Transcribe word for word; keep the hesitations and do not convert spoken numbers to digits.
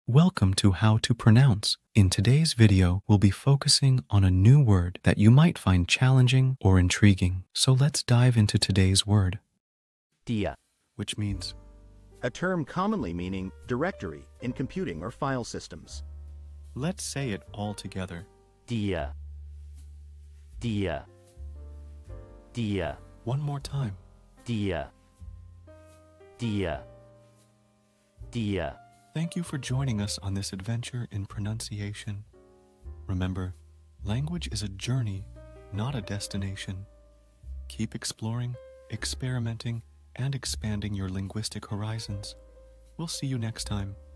Welcome to How to Pronounce. In today's video, we'll be focusing on a new word that you might find challenging or intriguing. So let's dive into today's word, Dir, which means a term commonly meaning directory in computing or file systems. let's say it all together. Dir, Dir, Dir, One more time. Dir, Dir, Dir. Thank you for joining us on this adventure in pronunciation. Remember, language is a journey, not a destination. Keep exploring, experimenting, and expanding your linguistic horizons. We'll see you next time.